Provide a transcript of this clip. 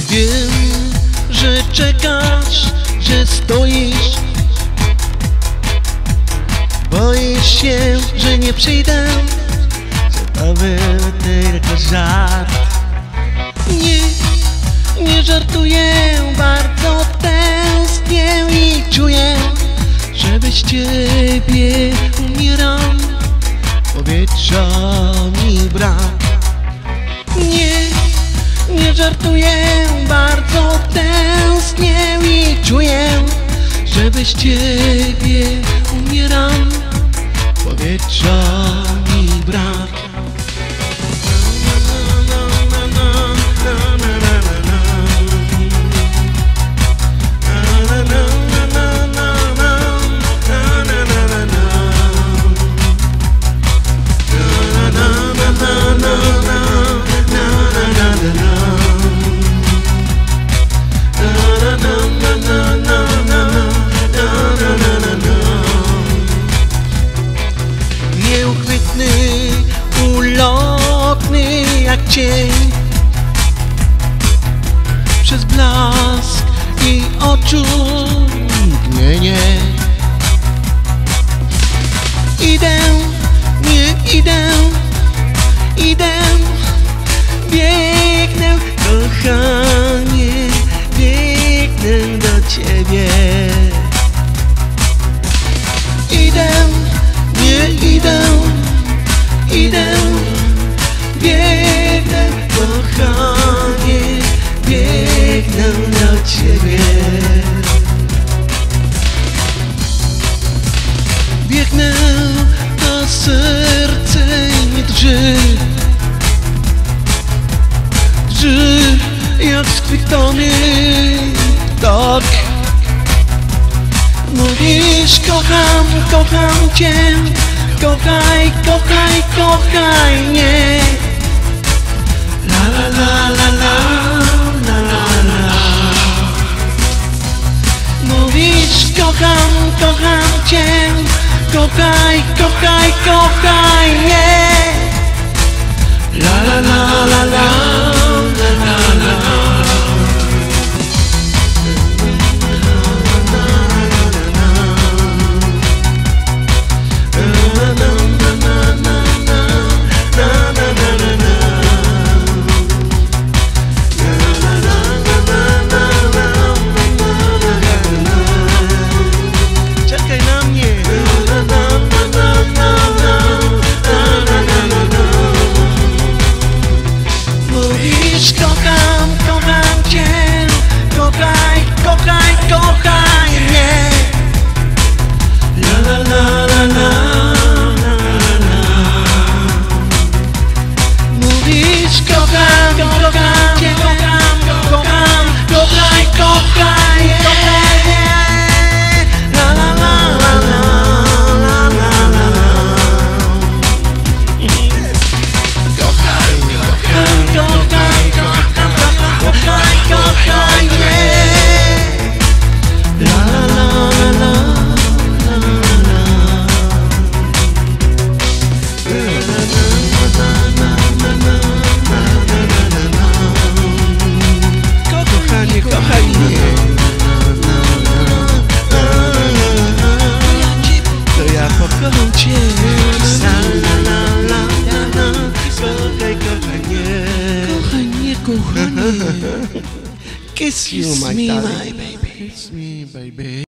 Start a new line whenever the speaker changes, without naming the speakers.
Wiem, że czekasz, że stoisz. Boisz się, że nie przyjdę, że to był tylko żart. Nie żartuję, bardzo tęsknię i czuję, że bez ciebie umieram, powietrza mi brak. Nie żartuję, bardzo tęsknię i czuję, że bez ciebie umieram, powietrza mi brak. Nieuchwytny, ulotny jak cień, przez blask i oczu mgnienie. Idę, nie idę, biegnę, kochanie, biegnę do ciebie. Idę, nie idę, biegnę, kochanie, biegnę do ciebie. Biegnę, a serce mi drży, jak skwitany ptak. Mówisz kocham, kocham cię, kochaj, kochaj, kochaj mnie. La la la la la, la la la. Mówisz kocham, kocham cię, kochaj, kochaj, kochaj mnie. La la la la la, la la la. Kiss you, my baby. Kiss me, baby.